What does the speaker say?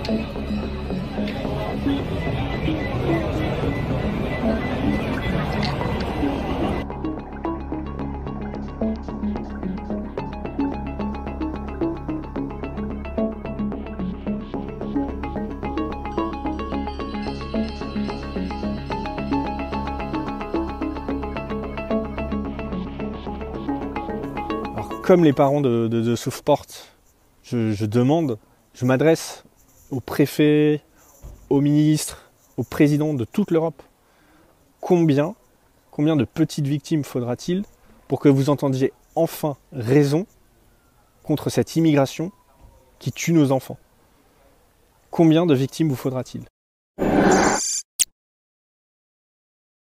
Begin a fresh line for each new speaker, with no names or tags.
Comme les parents de Southport, je m'adresse aux préfets, aux ministres, aux présidents de toute l'Europe. Combien de petites victimes faudra-t-il pour que vous entendiez enfin raison contre cette immigration qui tue nos enfants? Combien de victimes vous faudra-t-il?